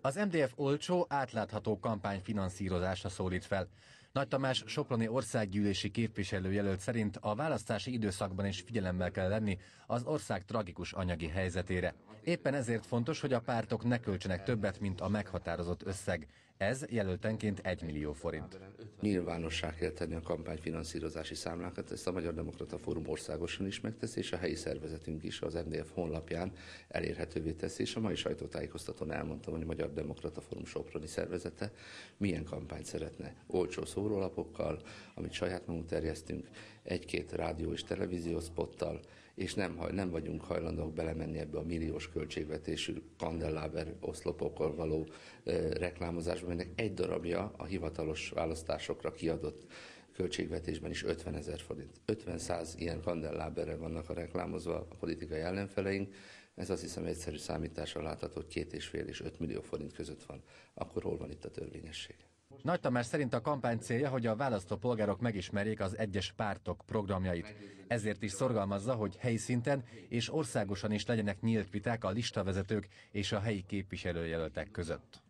Az MDF olcsó, átlátható kampányfinanszírozásra szólít fel. Nagy Tamás soproni országgyűlési képviselőjelölt szerint a választási időszakban is figyelemmel kell lenni az ország tragikus anyagi helyzetére. Éppen ezért fontos, hogy a pártok ne költsenek többet, mint a meghatározott összeg. Ez jelöltenként 1 millió forint. Nyilvánossá kell tenni a kampányfinanszírozási számlákat, ezt a Magyar Demokrata Fórum országosan is megteszi, és a helyi szervezetünk is az MDF honlapján elérhetővé teszi, és a mai sajtótájékoztatón elmondtam, hogy a Magyar Demokrata Fórum soproni szervezete milyen kampányt szeretne. Olcsó szórólapokkal, amit saját magunk terjesztünk, egy-két rádió és televíziós spottal, és nem vagyunk hajlandók belemenni ebbe a milliós költségvetésű kandelláber oszlopokkal való reklámozásba, aminek egy darabja a hivatalos választásokra kiadott költségvetésben is 50 000 forint. 50-100 ilyen kandelláberre vannak a reklámozva a politikai ellenfeleink. Ez azt hiszem egyszerű számítással látható, hogy 2,5 és 5 millió forint között van. Akkor hol van itt a törvényesség? Nagy Tamás szerint a kampány célja, hogy a választópolgárok megismerjék az egyes pártok programjait. Ezért is szorgalmazza, hogy helyi szinten és országosan is legyenek nyílt viták a listavezetők és a helyi képviselőjelöltek között.